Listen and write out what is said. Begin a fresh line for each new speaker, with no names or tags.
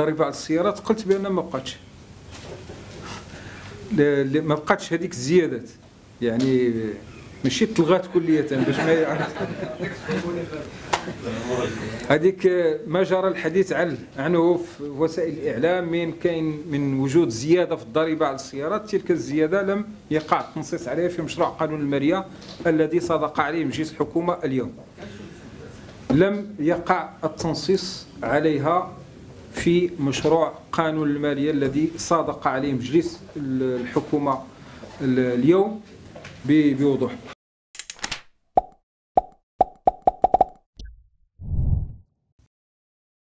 الضريبه على السيارات، قلت بان ما بقاتش هذيك الزيادات، يعني ماشي تلغات كلية باش ما يعرف هذيك ما جرى الحديث عنه في وسائل الإعلام من وجود زيادة في الضريبة على السيارات. تلك الزيادة لم يقع التنصيص عليها في مشروع قانون المالية الذي صادق عليه مجلس الحكومة اليوم. لم يقع التنصيص عليها في مشروع قانون المالية الذي صادق عليه مجلس الحكومة اليوم بوضوح.